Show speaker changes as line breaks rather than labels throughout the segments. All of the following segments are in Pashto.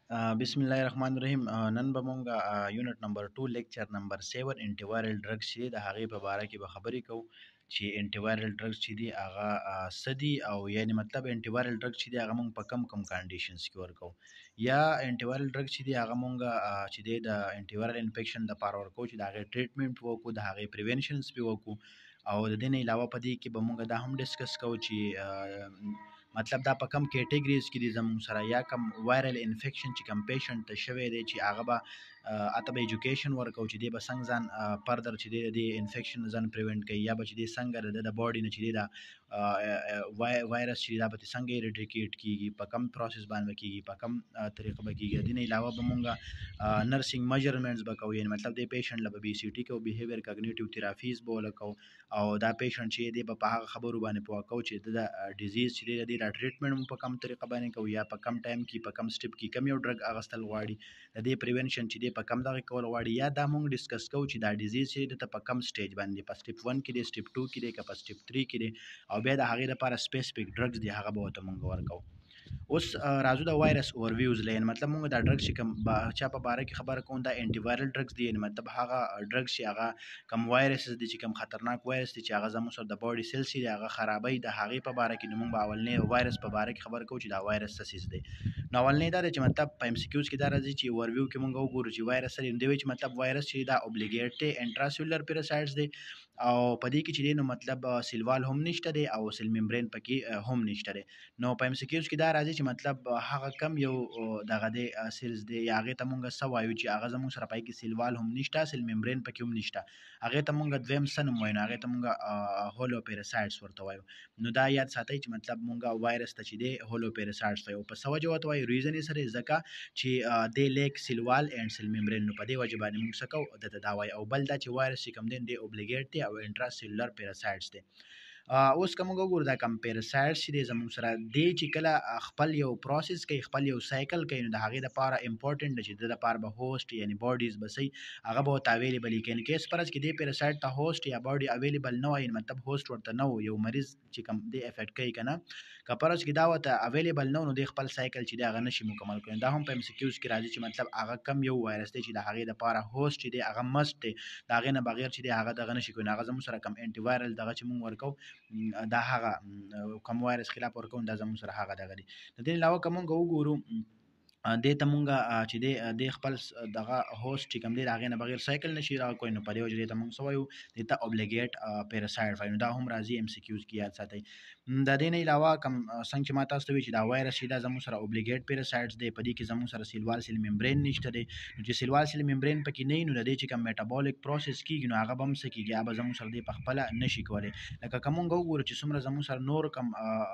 بسم الله الرحمن الرحیم. نن به مونږ یونټ نمبر 2 لیکچر نمبر 7 انټیوایرل ډرګز چې د هغې په باره کې به خبرې کوو چې انټیوایرل ډرګز چې دي هغه څه دي، او یعنی مطلب انټیوایرل ډرګز چې دي هغه مونږ په کم کنډیشنز کې ورکوو، یا انټیوایرل ډرګز چې دي هغه مونږ چې دی د انټیوایرل انفیکشن دپاره ورکوو چې د هغې ټریټمنټ وکړو، د هغې پریونشنز پې وکړو، او د دې نه علاوه په دې کې به مونږ دا هم ډسکس کوو چې مطلب دا په کم کیټګریز کې دي زموږ سره، یا کم وایرل انفیکشن چې کم پیشنټ ته شوی دی چې هغه به اته به ایجوکیشن ورکوو چې دی به څنګه ځان فردر چې دی د انفیکشن ځان پریونټ کوي، یا به چې دی څنګه د باډي نه چې دی دا وایرس چې دا به څنګه ایریډیکیټ کیږي، په کم پروسس باندې کیږي، په کم طریقه به کیږي. د دې نه علاوه به مونږ نرسنګ میجرمنټس به کوو، یعنی مطلب د پیشنټ له به بي سی ټي کوو، بیهیویر کاګنیټیو تھراپیز به ولکوو، او دا پیشنټ چې دی به په هغه خبرو باندې پوه کوو چې د ډیزیز چې دی دا ټریټمنټ مو په کم طریقه باندې کوو، یا په کم ټایم کې په کم سټپ کې کم یو ډرګ اغستل غواړي، د دې پریونشن چې دی په کم دغه کول غواړي، یا دا مونږ ډسکس کوو چې دا ډیزیز چې دی په کم سټیج باندې په سټپ 1 کې دی، سټپ 2 کې دی، که په سټپ 3 کې دی، او بیا د هغې لپاره سپیسیفیک ډرګز دی هغه به ورته مونږ ورکوو. اوس راځو د وایرس اوورویوز لین، مطلب مونږ دا ډرګز چې کوم چا په باره کې خبره کوو دا انټي وایرل ډرګز دی، یعنی مطلب هغه ډرګز چې هغه کم وایرسز دي چې کم خطرناک وایرس دي چې هغه زموږ سره د باډي سیلز دي هغه خرابوي، د هغې په باره کې نو مونږ به اولنی وایرس په باره کې خبره کوو چې دا وایرس څه څیز دی. نو اولنی دا دی چې مطلب په ایم سی کیوز کې دا راځي چې اوورویو کې مونږ وګورو چې وایرس څه دی، نو دی وایي چې مطلب وایرس چې دا اوبلیګیټ دی انټراسیلولر پیراسایټس دی، او په دې کې چې دی نو مطلب سیل هم نشته دی او سیل ممبرین پکې هم نشته دی. نو په ایم سی کیوز کې دا راځي چې مطلب هغه کم یو دغه دی سیلز دی، هغې ته مونږ څه وایو چې هغه زموږ سره پای کې سیل هم نشته، سیل ممبرین پکې هم نشته، هغې ته مونږ دویم څه نوم وایو، نو هغې ته مونږ هولو پیراسایټس ورته وایو. نو دا یاد ساتئ چې مطلب مونږ وایرس ته چې دی هولو پیراسایټس وایو. په څه وجه ورته وایو؟ ریزن یې سره ځکه چې دی لیک سیل وال اینډ سیل ممبرین، نو په دې وجه باندې مونږ څه کوو درته دا وایو. او بل دا چې وایرس چې کوم دی دی اوبلیګیټ دی او انټراسیلولر پیراسایټس دی. اوس که موږ وګورو دا کم پیراسایټس چې دی زموږ سره دی چې کله خپل یو پروسس کوي، خپل یو سایکل کوي، نو د هغې دپاره امپورټنټ ده چې د دپاره به هوسټ یعنی باډیز به صحیح هغه به ورته اویلیبل وي. که ان کیس فرض کې دې پیراسایټ ته هوسټ یا باډي اویلیبل نه وای، مطلب هوسټ ورته نه و، یو مریض چې کوم دی افیکټ کوي که نه، که فرض کې دا ورته اویلیبل نه و، نو دی خپل سایکل چې دی هغه نشي مکمل کولی. دا هم په ایم سی کیوز کې راځي چې مطلب هغه کم یو وایرس دی چې د هغې دپاره هوسټ چې دی هغه مست دی، د هغې نه بغیر چې دی هغه دغه نشي کولی، هغه زموږ سره کم انټي وایرل دغه چې مونږ ورکوو دا هغه کوم وایرس خلاف ورکوو دا زموږ سره هغه دغه دی. د دې علاوه که مونږ وګورو دې ته مونږ چې دی خپل دغه هوسټ چې کوم دی د هغې نه بغیر سایکل نشي راکوی، نو په دې وجه دې ته مونږ څه وایو، دې ته اوبلیګیټ پیراسایټ وایو. نو دا هم راځي ایم سی کیوز کې یاد ساتئ. د دې نه علاوه کوم څنګه چې ما تاسو ته وایي چې دا وایرس چې دا زموږ سره اوبلیګیټ پیراسایټس دی، په دې کې زموږ سره سیل وال سیل ممبرین نشته دی، نو چې سیل وال سیل ممبرین پکې نه وي، نو د دې چې کوم میټابولیک پروسس کېږي نو هغه به هم څه کېږي، هغه به زموږ سره دی پخپله نشي کولی. لکه که مونږ وګورو چې څومره زموږ سره نور کم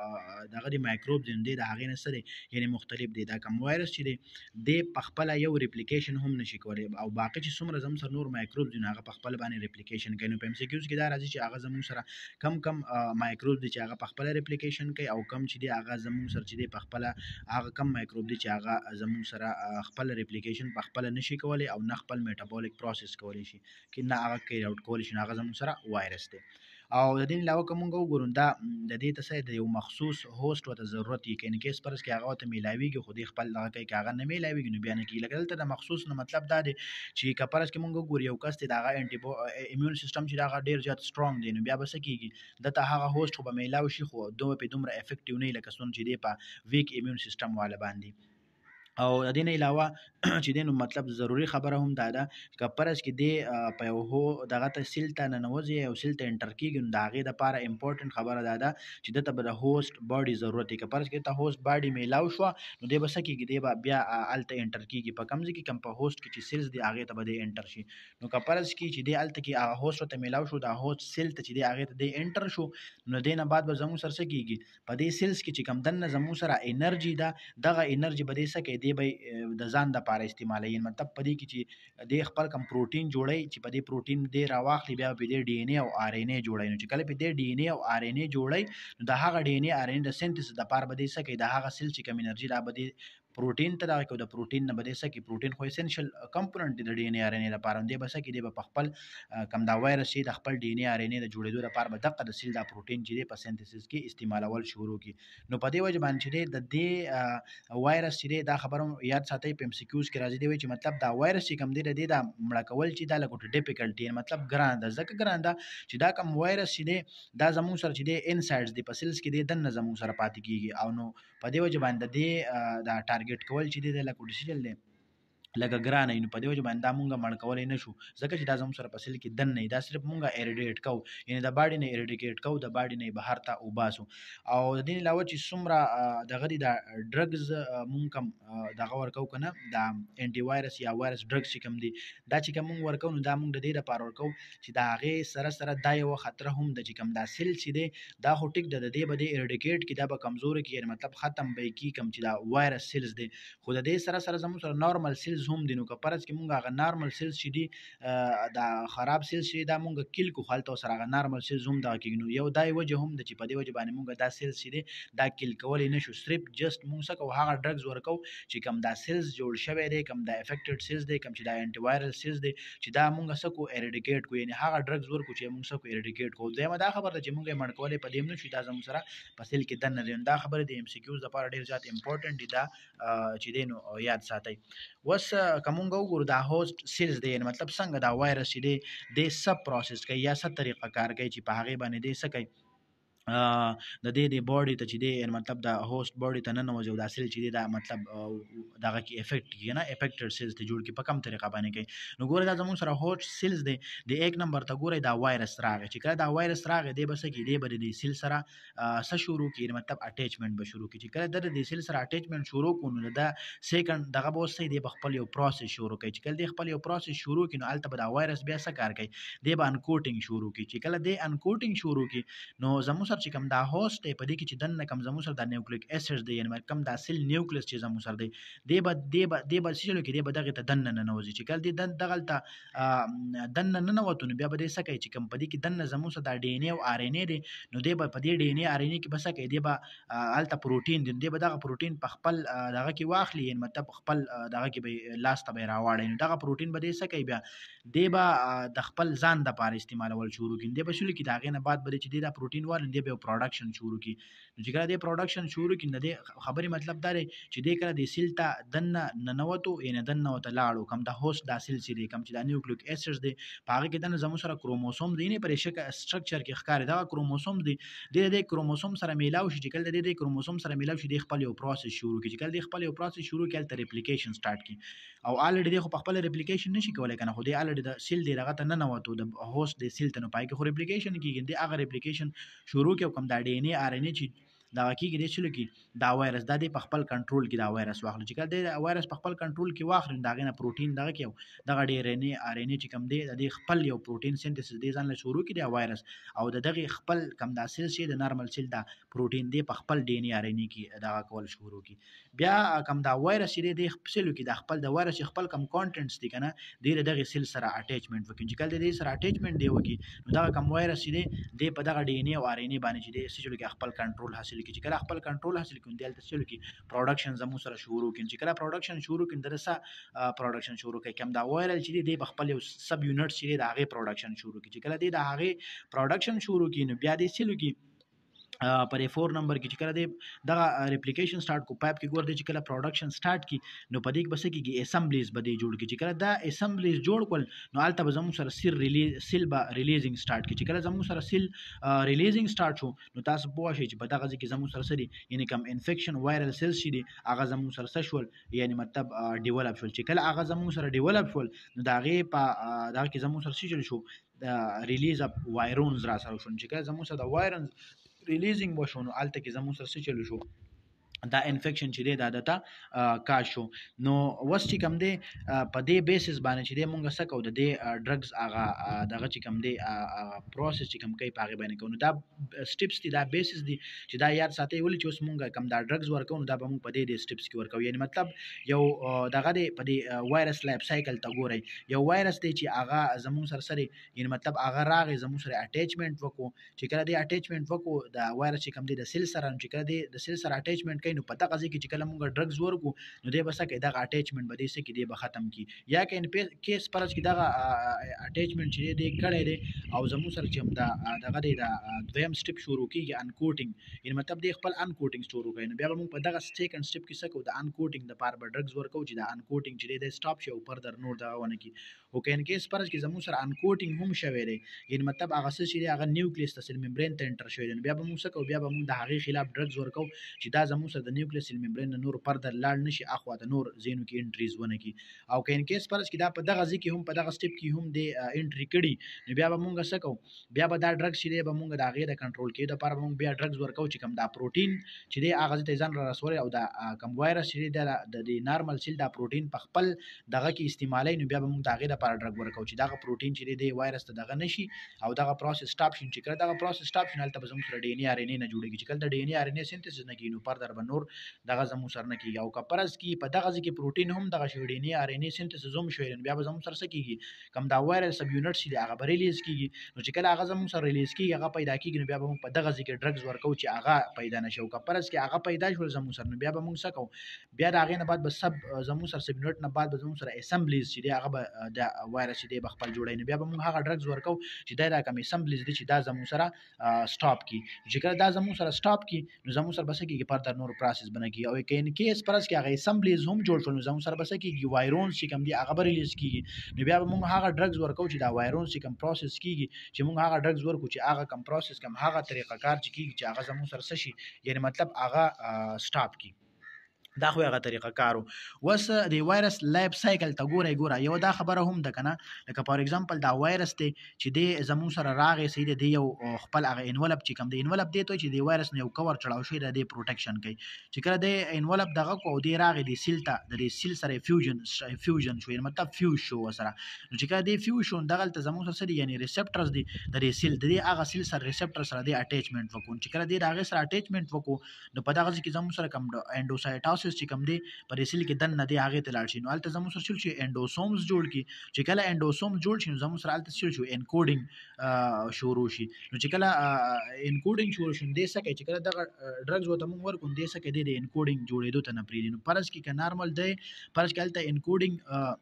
دغه دی مایکروب دی، نو دی د هغې نه څه دی یعنې مختلف دی. دا کوم وایرس چې دی پخپله یو ریپلیکیشن هم نشي کولی، او باقي چې څومره زموږ سره نور مایکروب دي نو هغه پخپله باندې ریپلیکیشن کوي. نو په ایم سی کیوز کې دا راځي چې هغه زموږ سره کم مایکروب دي چې هغه پخپله ریپلیکیشن کوي، او کم چې دی هغه زموږ سره چې دی پخپله هغه کم مایکروب دي چې هغه زموږ سره خپل ریپلیکیشن پخپله نشي کولی او نه خپل میټابولیک پروسس کولی شي، کې نه هغه کیری آوټ کولی شي، نو هغه زموږ سره وایرس دی. او د دې علاوه که مونږ وګورو دا د دې ته څه د یو مخصوص هوسټ ورته ضرورت وي، که ان کیس فرض کې هغه ورته میلاویږي خو دې خپل دغه کوي، که هغه نه میلاویږي نو بیا نه کېږي. لکه دلته د مخصوص نو مطلب دا دی چې که فرض کې مونږ وګورو یو کس دی د هغه ایمیون سیسټم چې د هغه ډېر زیات سټرونګ دی، نو بیا به څه کېږي، دته هغه هوسټ خو به میلاو شي خو دومره افیکټیو نه وي لکه څومره چې دی په ویک ایمیون سیسټم والا باندې. او د دې نه علاوه چې دی نو مطلب ضروري خبره هم دا ده که فرض کې دی په یو دغه ته سیل ته ننوځي او سیل ته انټر کېږي، نو د هغې دپاره امپورټنټ خبره دا ده چې دته به د هوسټ باډي ضرورت وي. که فرض کې ته هوسټ باډي میلاو شوه، نو دی به څه کېږي، دی به بیا هلته انټر کېږي په کوم ځای کې، کوم په هوسټ کې چې سیلز دي هغې ته به دی انټر شي. نو که فرض کې چې دی هلته کې هغه هوسټ ورته میلاو شو، دا هوسټ سیل ته چې دی هغې ته دی انټر شو، نو دې نه بعد به زموږ سره څه کېږي، په دې سیلز کې چې کوم دننه زموږ سره انرژي ده، دغه انرژي به دی څه کوي، دی به د ځان دپاره استعمالوي. مطلب په دې کې چې دی خپل کم پروټین جوړوي، چې په دې پروټین دی راواخلي، بیا په دې ډي ان اے او آر ان اے جوړوي. نو چې کله په دې ډي ان اے او آر ان اے جوړوي، نو د هغه ډي ان اے آر ان اے د سینتھیسس دپاره به دی څه کوي، د هغه سیل چې کوم انرژي دا به دی پروتین ته دغه کو د پروتین نه بده سکی پروتین خو اسنشل کمپوننت دی د ډي ان اي ار ان اي لپاره دی بس کی دی په خپل کم دا وایرس چې د خپل ډي ان اي ار ان اي د جوړېدو لپاره به دغه د سیل دا پروتین چې دی په سنتیسس کې استعمالول شروع کی نو په دې وجه باندې چې د دې وایرس چې دا خبره یاد ساتئ په ام سی کیوز کې راځي دی چې مطلب دا وایرس چې کم دی د دا مړه کول چې دا لګوټ ډیفیکلټي مطلب ګران ده ځکه ګران ده چې دا کم وایرس چې دی دا زموږ سره چې دی انسایډز دی په سیلز کې دی دنه زموږ سره پاتې کیږي او نو په دې وجه باندې دی دا ټارګټ کول چې دی د لګوټ سیل دی لکه ګرانه نو په دې وجه باندې دا مونږه مړ کولای نشو ځکه چې دا زموږ سره په سیل کې دن نه دا صرف مونږه ایریډیټ کو یعنی د باډي نه ایریډیټ کو د باډي نه بهر ته وباسو او د دې علاوه چې څومره د غری د ډرګز مونږ کم دغه ورکو کنه دا انټي وایرس یا وایرس ډرګز چې کم دي دا چې کوم ورکو نو دا مونږ د دې لپاره ورکو چې دا هغه سره دا یو خطر هم د چې کم دا سیل چې دی دا خو ټیک د دې بده ایریډیټ کی دا به کمزور کی یعنی مطلب ختم به کی کم چې دا وایرس سیلز دی خو د دې سره زموږ سره نورمال سیلز هم دي نو که پرز کې مونږ هغه نارمل سیلز چې دي دا خراب سیلز چې دا مونږ کیل کو خالته سره هغه نارمل سیلز هم دا کېږي نو یو دای وجه هم د چې په دې وجه باندې مونږ دا سیلز چې دي دا کیل کولای نشو صرف جست مونږ سکو هغه ډرګز ورکو چې کم دا سیلز جوړ شوی دی کم دا افیکټډ سیلز دی کم چې دا انټي وایرل سیلز دی چې دا مونږ سکو ایریډیکیټ کو یعنی هغه ډرګز ورکو چې مونږ سکو ایریډیکیټ کو دا دا خبره چې مونږ یې مړ کولای په دې نشو دا زموږ سره په سیل کې دنه دی دا خبره د ام سی کیوز لپاره ډیر زیات امپورټنت دي دا چې دی نو یاد ساتئ وس کومګه وګورو دا هوست سیلز دی مطلب څنګه دا وایرس دی د سب پروسس کوي یا څه طریقه کار کوي چې په هغه باندې دی څه کوي د دې باډي ته چې دی مطلب د هوست باډي ته نه نوځي دا سیل چې دی دا مطلب دغه کې افیکټ کیږي نه افیکټډ سیلز ته جوړ کی په کوم طریقه باندې کوي نو ګوره دا زموږ سره هوست سیلز دی د 1 نمبر ته ګوره دا وایرس راغی چې کله دا وایرس راغی دی بس کې دی بر دی سیل سره څه شروع کی مطلب اٹیچمنٹ به شروع کی چې کله د دې سیل سره اٹیچمنٹ شروع کونو دا سیکنډ دغه به وسې دی خپل یو پروسس شروع کوي چې کله دی خپل یو پروسس شروع کینو الته به دا وایرس بیا څه کار کوي دی به انکوټینګ شروع کی چې کله دی انکوټینګ شروع کی نو زموږ سره چې کوم دا هوست په دې کې چې دنه کم زموږ سره د نیوکلیک اسیډ دی یعنی کم دا سیل نیوکلیس چې زموږ سره دی به سیلو کې دی به دغه ته دنه نه نوځي چې کله دی دغه دنه نه نوتون بیا به دې سکه چې کم په دې کې دنه زموږ سره د ډي ان اي او ار ان اي دی نو دی به په دې ډي ان اي ار ان اي کې بس کې دی به الته پروتین دی به دغه پروتین په خپل دغه کې واخلي یعنی مطلب خپل دغه کې به لاس ته به راوړي نو دغه پروتین به دې سکه بیا دی به د خپل ځان د لپاره استعمالول شروع کړي دی به شول کې دغه نه بعد به چې دا پروتین وال دی به پروډکشن شروع کی نو چې کله د پروډکشن شروع کړي د خبرې مطلب دا دی چې د کله د سیل ته دنه ننوتو یعنی دنه وته لاړو کم د هوست د سیل سي دی کم چې د نیوکلیک اسیډ دی په هغه کې دنه زموږ سره کروموسوم دی نه پر شکل سټرکچر کې ښکار دا کروموسوم دی د کروموسوم سره میلاو شي چې کله د کروموسوم سره میلاو شي د خپل یو پروسس شروع کی چې کله د خپل یو پروسس شروع کړي تر ریپلیکیشن سٹارټ کی او الریډي خو په خپل ریپلیکیشن نشي کولای کنه خو د الریډي د سیل دی دغه ته نه نوتو د هوست د سیل ته نه پای کې خو ریپلیکیشن کیږي د هغه ریپلیکیشن شروع کې کوم د ډي ان اي ار ان اي چې دا کیږي د چلو کې دا وایرس د په خپل کنټرول کې دا وایرس واخلي چې کله د وایرس په خپل کنټرول کې واخلي دا غنه پروتین دغه کې دغه ډي ان اي ار ان اي چې کوم دی د خپل یو پروتین سنتیسس دی ځان له شروع کې دا وایرس او دغه خپل کم دا سیل شي د نارمل سیل دا پروتین دی په خپل ډي ان اي ار ان اي کې دا کول شروع کی بیا کم دا وایرس دی د خپل کې د خپل د وایرس خپل کم کانټینټس دي کنه د دغه سیل سره اٹیچمنٹ وکړي چې کله د سره اٹیچمنٹ دی وکي نو دا کم وایرس دی په دغه ډي ان اي او ار ان اي باندې چې د سیل کې خپل کنټرول حاصل کی چې کله خپل کنټرول حاصل کړي دلته سیل کې پروډکشن زمو سره شروع کړي چې کله پروډکشن شروع کړي درسه پروډکشن شروع کړي کم دا وایرل چې دی په خپل یو سب یونټ چې د هغه پروډکشن شروع کړي چې کله د هغه پروډکشن شروع کړي نو بیا د سیل کې پر 4 نمبر کې چې کله د دغه ریپلیکیشن سٹارټ کو پایپ کې ګور دی چې کله پروډکشن سٹارټ کی نو په دې کې بس کې اسمبلیز بده جوړ کی چې کله دا اسمبلیز جوړ کول نو الته به زمو سره سیل با ریلیزینګ سٹارټ کی چې کله زمو سره سیل ریلیزینګ سٹارټ شو نو تاسو پوه شئ چې په دغه کې زمو سره سړي یعنی کم انفیکشن وایرل سیلز شي دي هغه زمو سره شول یعنی مطلب ډیولپ شول چې کله هغه زمو سره ډیولپ شول نو دا غي په دغه کې زمو سره شو د ریلیز اپ وایرونز را سره شو چې کله زمو سره د وایرونز ریلیزینګ وشو نو الته کې زمو سره چلو شو دا انفیکشن چې دی دا دته کا شو نو وس چې کم دی په دې بیسس باندې چې دی مونږ سکو د دې ډرګز هغه دغه چې کم دی پروسس چې کم کوي په هغه باندې کوو دا سټیپس دي دا بیسس دي چې دا یاد ساتي ولې چې اوس مونږ کم دا ډرګز ورکو نو دا به مونږ په دې سټیپس کې ورکو یعنی مطلب یو دغه دی په دې وایرس لایف سایکل ته ګورئ یو وایرس دی چې هغه زموږ سره یعنی مطلب هغه راغی زموږ سره اٹیچمنٹ وکړو چې کله دې اٹیچمنٹ وکړو دا وایرس چې کم دی د سیل سره چې کله د سیل سره اٹیچمنٹ کوي نو په دغه ځای کې چې کله موږ ډرګز ورکو نو دی به څه کوي دغه اټیچمنټ به دی څه کوي دی به ختم کړي یا که ان کیس فرض کې دغه اټیچمنټ چې دی کړی دی او زموږ سره چې دغه دی د دویم سټپ شروع کېږي انکوټینګ یعنې مطلب دی خپل انکوټینګ شروع کوي نو بیا به موږ په دغه سیکنډ سټپ کې څه کوو د انکوټینګ دپاره به ډرګز ورکوو چې د انکوټینګ چې دی سټاپ شي او فردر نور دغه ونه کړي او که ان کیس فرض کې زموږ سره انکوټینګ هم شوی دی یعنې مطلب هغه څه چې دی هغه نیوکلیس ته سیل ممبرین ته انټر شوی دی نو بیا به موږ څه کوو بیا به موږ د هغې خلاف ډرګز ورکوو چې دا زموږ سره د نیوکلیس سیل ممبرین نه نور فردر لاړ نه شي اخوا د نور ځینو کې انټریز ونه کړي او که ان کیس فرض کې دا په دغه ځای کې هم په دغه سټپ کې هم دی انټري کړي نو بیا به موږ څه کوو بیا به دا ډرګز چې دی به موږ د هغې د کنټرول کېدو دپاره به موږ بیا ډرګز ورکوو چې کوم دا پروټین چې دی هغه ځای ته ځان را رسولی او دا کوم وایرس چې دی د نارمل سیل دا پروټین په خپل دغه کې استعمالوي نو بیا به موږ د هغې دپاره ډرګ ورکوو چې دغه پروټین چې دی وایرس ته دغه نه شي او دغه پروسس سټاپ شي چې کله دغه پروسس سټاپ شي نو هلته به زموږ سره ډي ان اې ار ان اې نه جوړېږي چې کله د ډي ان اې ار ان اې سینتھسس نه کېږي نو فردر به نور دغه زموږ سره نه کېږي او که فرض کړي په دغه ځای کې پروټین هم دغه شی ډي ان اې ار ان اې سینتھسس هم شوی نو بیا به زموږ سره څه کېږي کوم دا وایرس سب یونټ چې دی هغه به ریلیز کېږي نو چې کله هغه زموږ سره ریلیز کېږي هغه پیدا کېږي نو بیا به موږ په دغه ځای کې ډرګز ورکوو چې هغه پیدا نه شي او که فرض کړي هغه پیدا شول زموږ سره نو بیا به موږ څه کوو بیا د هغې نه بعد به زموږ سره سب یونټ نه بعد به زموږ سره اسمبلیز چې دی هغه به د وایرس چې دی به خپل جوړوي نو بیا به موږ هغه ډرګز ورکوو چې دا کوم اسمبلیز دي چې دا زموږ سره سټاپ کړي چې کله دا زموږ سره سټاپ کړي نو زموږ سره به څه کېږي فردر نور پروسس به نه کېږي او که ان کیس فرض کړي هغه اسمبلیز هم جوړ شول نو زموږ سره به څه کېږي وایرونز چې کوم دي هغه به ریلیز کېږي نو بیا به موږ هغه ډرګز ورکوو چې دا وایرونز چې کوم پروسس کېږي چې موږ هغه ډرګز ورکوو چې هغه کوم پروسس کوم هغه طریقه کار چې کېږي چې هغه زموږ سره څه شي یعنې مطلب هغه سټاپ کړي دا خو هغه طریقه کارو وس د وایرس لایف سایکل ته ګوره یو دا خبره هم ده کنه لکه فار ایگزامپل دا وایرس ته چې دی زموږ سره راغی سید دی یو خپل هغه انولپ چې کوم دی انولپ دی ته چې دی وایرس نه یو کور چړاو شي د پروټیکشن کوي چې کله دی انولپ دغه کو دی راغی دی سیل ته د سیل سره فیوژن شو مطلب فیوز شو سره نو چې کله دی فیوز شو دغه ته زموږ سره یعنی ریسپټرز دی د سیل دی هغه سیل سره ریسپټر سره دی اټیچمنټ وکړي چې کله دی هغه سره اټیچمنټ وکړو نو په دغه کې زموږ سره کوم انډوسایټوسس چې کوم دی پر سیل کې دن نه دی هغه ته لاړ شي نو الته زموږ سره شي انډوسومز جوړ کی چې کله انډوسوم جوړ شي نو زموږ سره الته شي انکوډینګ شروع شي نو چې کله انکوډینګ شروع شي دې سکه چې کله دغه ډرګز وته موږ ورکو دې سکه د انکوډینګ جوړېدو ته نه پریدي نو پرز کې ک نارمل دی پرز کې الته انکوډینګ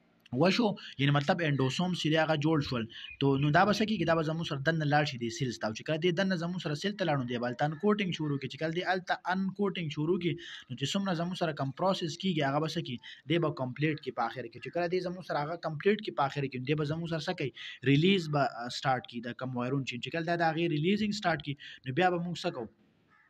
وشو یعنی مطلب انډوسوم چې هغه جوړ شول تو نو دا به څه کېږي دا به زموږ سره دننه لاړ شي د سیلز ته چې کله دې دننه زموږ سره سیل ته لاړو دی به هلته انکوټینګ شروع کړي چې کله دې هلته انکوټینګ شروع کړي نو چې څومره زموږ سره کوم پروسس کېږي هغه به څه کړي دی به کمپلیټ کړي په آخر کې چې کله دې زموږ سره هغه کمپلیټ کړي په آخر کې دی به زموږ سره څه کوي ریلیز به سټارټ کړي د کوم وایرون چې کله دا د هغې ریلیزینګ سټارټ کړي نو بیا به موږ څه کوو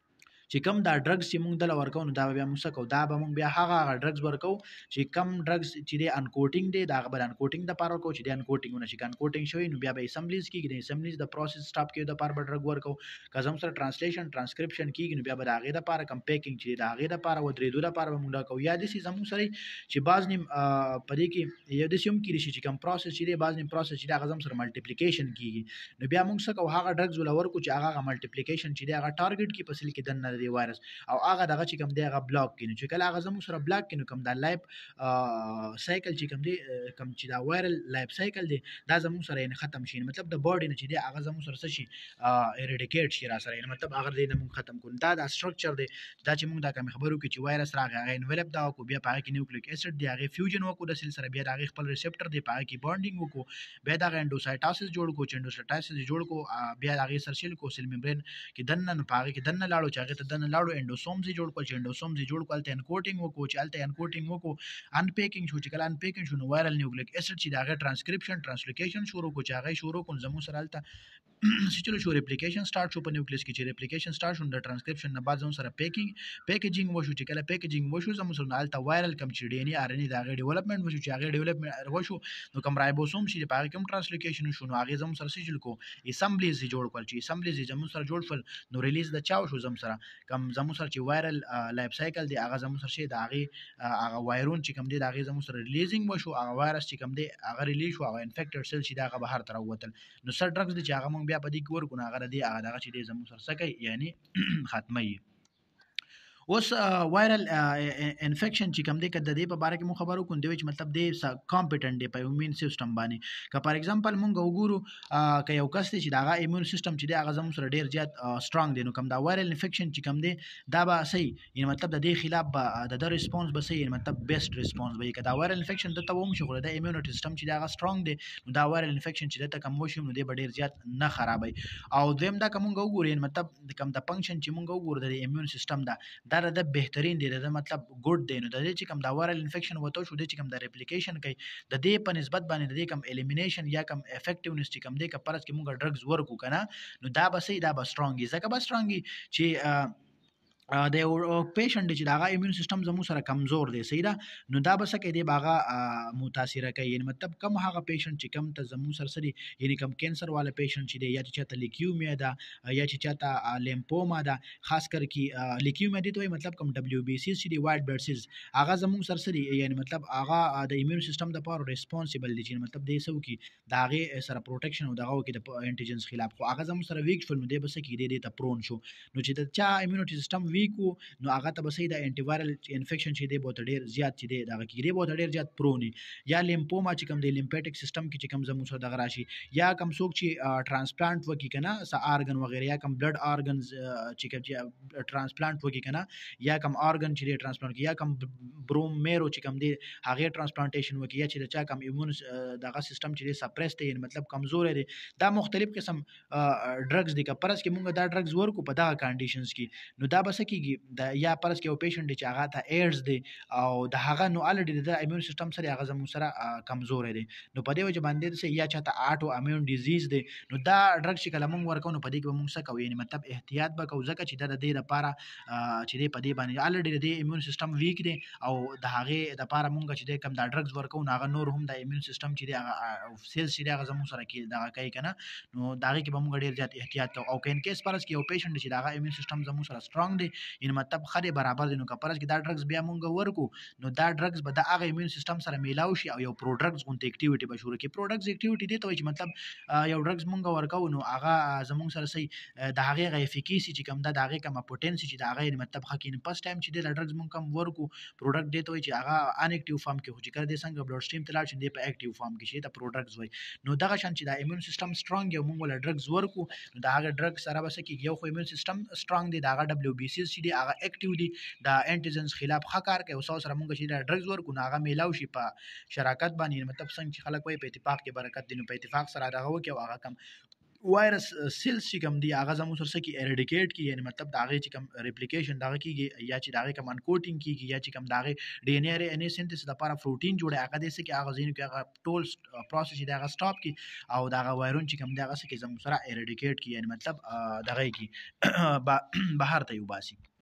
چې کم دا ډرګز چې موږ دله ورکو نو دا بیا موږ څه کوو دا به موږ بیا هغه ډرګز ورکو چې کم ډرګز چې دی انکوټینګ دی دا هغه به انکوټینګ دپاره ورکوو چې دی انکوټینګ ونه شي که انکوټینګ شوی نو بیا به اسمبلیز کېږي د اسمبلیز د پروسس سټاپ کېدو دپاره به ډرګ ورکوو که زموږ سره ټرانسلیشن ټرانسکرپشن کېږي نو بیا به د هغې دپاره کم پیکینګ چې دی د هغې دپاره ودرېدو دپاره به موږ دا کوو یا داسې زموږ سره چې بعض نیم په دې کې یو داسې هم کېدای شي چې کم پروسس چې دی بعض نیم پروسس چې دی هغه زموږ سره ملټیپلیکیشن کېږي نو بیا موږ څه کوو هغه ډرګز وله ورکوو چې هغه ملټیپلیکیشن چې دی هغه ټارګېټ کړي په سیل کې دننه د دې وایرس او هغه دغه چې کوم دی هغه بلاک کړي نو چې کله هغه زموږ سره بلاک کړي نو کوم دا لایف سایکل چې کوم دی کوم چې دا وایرل لایف سایکل دی دا زموږ سره یعنې ختم شي مطلب د باډي نه چې دی هغه زموږ سره څه شي ایریډیکیټ شي را سره یعنې مطلب هغه دی نه موږ ختم کړو دا سټرکچر دی دا چې موږ دا کوم خبرو کې چې وایرس راغی هغه انویلپ دا وکړو بیا په هغه کې نیوکلیک اسید دی هغې فیوژن وکړو د سیل سره بیا د هغې خپل ریسپټر دی په هغه کې بانډینګ وکړو بیا د هغه انډوسایټاسس جوړ کړو چې انډوسایټاسس جوړ کړو بیا د هغې سره سیل کو سیل ممبرین کې دننه نو په هغې کې دننه لاړو چې هغې ته دننه لاړو انډوسومز یې جوړ کړل چې انډوسومز یې جوړ کړل هلته انکوټینګ وکړو چې هلته انکوټینګ وکړو انپیکینګ شو چې کله انپیکینګ شو نو وایرل نیوکلیک اسید چې د هغې ټرانسکرپشن ټرانسلوکیشن شروع کړو چې هغه شروع کړو زموږ سره هلته چلو شو ریپلیکیشن سٹارټ شو په نیوکلیس کې چې ریپلیکیشن سٹارټ شو د ټرانسکرپشن نه بعد زموږ سره پیکیجینګ وشو چې کله پیکیجینګ وشو زموږ سره هلته وایرل کم چې ډي ان اې ار ان اې د هغې ډیولپمنټ وشو چې هغې ډیولپمنټ وشو نو کوم رایبوسوم چې په هغې کوم ټرانسلوکیشن وشو نو هغې زموږ سره څه جوړ کړو اسمبلیز یې جوړ کړل چې اسمبلیز یې زموږ سره جوړ شول نو ریلیز د چا وشو زموږ سره کوم زموږ سره چې وایرل لایف سایکل دی هغه زموږ سره شي د هغې هغه وایرون چې کوم دی د هغې زموږ سره ریلیزینګ وشو هغه وایرس چې کوم دی هغه ریلیز شو هغه انفیکټډ سیل چې دی هغه بهر ته راووتل نو سر ډرګز دی چې هغه موږ بیا په دې کې ورکړو نو هغه د دې هغه دغه چې دی زموږ سره څه کوي یعنې ختموي اوس وایرل انفیکشن چې کوم دی که د دې په باره کې مو خبرو کوم دی چې مطلب دی کمپټنټ دی په ایمون سیستم باندې که فار ایگزامپل مونږ وګورو که یو کس دی چې دغه ایمون سیستم چې دی هغه زموږ سره ډیر زیات سترونګ دی نو کوم دا وایرل انفیکشن چې کوم دی دا به صحیح یعنی مطلب د دې خلاف به د ریسپانس به صحیح مطلب بیسټ ریسپانس به که دا وایرل انفیکشن د ته وم شي خو د ایمونټي سیستم چې دا سترونګ دی نو دا وایرل انفیکشن چې د ته کم وشي نو دی به ډیر زیات نه خرابوي او دویم دا کوم وګورئ مطلب کوم د فنکشن چې مونږ وګورو د ایمون سیستم دا د بهترین دی د مطلب ګډ دی نو د دې چې کوم دا وایرل انفیکشن وته شو د چې کوم د ریپلیکیشن کوي د دې په نسبت باندې د دې کوم الیمینیشن یا کوم افیکټیونس چې کوم دی که پرس کې مونږ ډرګز ورکو کنه نو دا به صحیح دا به سترونګ ځکه به سترونګ چې د یو پیشنټ چې دغه ایمون سیستم زمو سره کمزور دی صحیح ده نو دا به څه کوي دی هغه متاثره کوي یعنی مطلب کم هغه پیشنټ چې کم ته زمو سره سری یعنی کم کینسر والا پیشنټ چې دی یا چې چاته لیکیومیا ده یا چې چاته لیمفوما ده خاص کر کی لیکیومیا دی ته مطلب کم دبليو بي سي چې دی وایټ بلډ سیلز هغه زمو سره سری یعنی مطلب هغه د ایمون سیستم د پاره ریسپانسیبل دی چې مطلب دی سو کی داغه سره پروټیکشن او دغه کې د انټیجنز خلاف خو هغه زمو سره ویک شول نو دی بس کې دی ته پرون شو نو چې د چا ایمونټي سیستم ویکو نو هغه ته به صحیح د انټي وایرل انفیکشن چې دی بہت ډیر زیات چې دی دغه کې دی بہت ډیر زیات پرونی یا لیمفوما چې کوم دی لیمفیټک سیستم کې چې کوم زموږ سره دغه راشي یا کوم څوک چې ټرانسپلانټ وکي کنه س ارګن وغیرہ یا کوم بلډ ارګنز چې کوم ټرانسپلانټ وکي کنه یا کوم ارګن چې دی ټرانسپلانټ کی یا کوم بروم میرو چې کوم دی هغه ټرانسپلانټیشن وکي یا چې چا کوم ایمون دغه سیستم چې دی سپریس دی مطلب کمزور دی دا مختلف قسم ډرګز دي که پرس کې مونږ دا ډرګز ورکو په دغه کنډیشنز کې نو دا بس کېږي د یا پرس کې یو پیشنټ چې هغه ته ایډز دی او د هغه نو الریډي د ایمون سیستم سره هغه زموږ سره کمزور دی نو په دې وجه باندې چې یا چاته اټو امیون ډیزیز دی نو دا ډرګ چې کله مونږ ورکو نو په دې کې مونږ څه کوو یعنی مطلب احتیاط به کوو ځکه چې د دې لپاره چې دې په دې باندې الریډي د ایمون سیستم ویک دی او د هغه د لپاره مونږ چې کوم دا ډرګز ورکو نو هغه نور هم د ایمون سیستم چې دی هغه سیلز چې هغه زموږ سره کې دغه کوي کنه نو دغه کې به مونږ ډیر زیات احتیاط کوو او کین کیس پرس کې یو پیشنټ چې دغه ایمون سیستم زموږ سره سترونګ دی یعنی مطلب خره برابر دي نو که پرس کې دا ډرګز بیا مونږ ورکو نو دا ډرګز به د هغه ایمون سیستم سره میلاو شي او یو پروډکټس غونډه اکټیویټي به شروع کړي پروډکټس اکټیویټي دی ته چې مطلب یو ډرګز مونږ ورکو نو هغه زموږ سره صحیح د هغه غي افیکیسی چې کوم د هغه کوم پوتنسي چې د هغه مطلب حقین پس ټایم چې د ډرګز مونږ کوم ورکو پروډکټ دی ته چې هغه ان اکټیو فارم کې هو چې کړ دې څنګه بلډ سټریم تلاړ شي دی په اکټیو فارم کې شي د پروډکټس وای نو دغه شان چې د ایمون سیستم سترونګ یو مونږ ول ډرګز ورکو نو د هغه ډرګ سره بس کې یو خو ایمون سیستم سترونګ دی د هغه دبليو بي سي چې دی هغه اکټیو دی د انټیجنز خلاف خکار کوي او سره مونږ چې د ډرګز ورکو نو هغه میلاو شي په شراکت باندې مطلب څنګه چې خلک وای په اتفاق کې برکت دي نو په اتفاق سره دغه وکي او هغه کم وایرس سیلز چې کوم دی هغه زموږ سره کې اریډیکیټ کی یعنی مطلب داغه چې کوم ریپلیکیشن داغه کیږي یا چې داغه کوم انکوټینګ کیږي یا چې کوم داغه ډي ان اے ان اے سینتھیسس لپاره پروتین جوړه هغه د سکه هغه زینو کې هغه ټول پروسس داغه سټاپ کی او داغه وایرون چې کوم داغه سکه زموږ سره اریډیکیټ کی یعنی مطلب داغه کی بهر ته یو باسي